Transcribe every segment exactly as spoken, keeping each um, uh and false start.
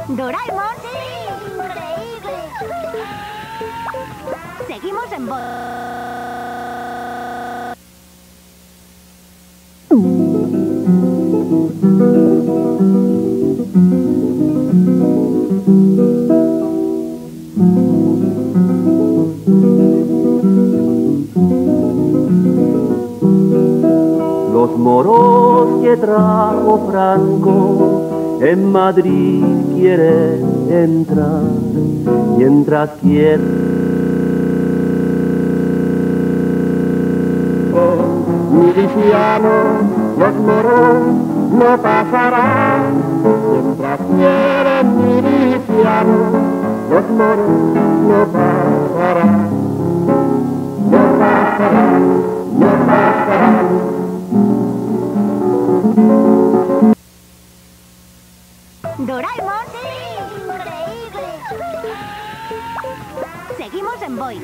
Doraemon. Sí, increíble. Seguimos en voz. Los moros que trajo Franco en Madrid quieren entrar, mientras quieren milicianos, los moros no pasarán, mientras quieren milicianos, los moros no pasarán, no pasarán, no pasarán. Doraemon. Sí, increíble. Seguimos en Boing.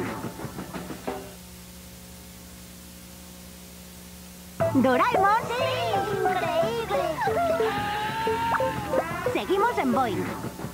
Doraemon. Sí, increíble. Seguimos en Boing.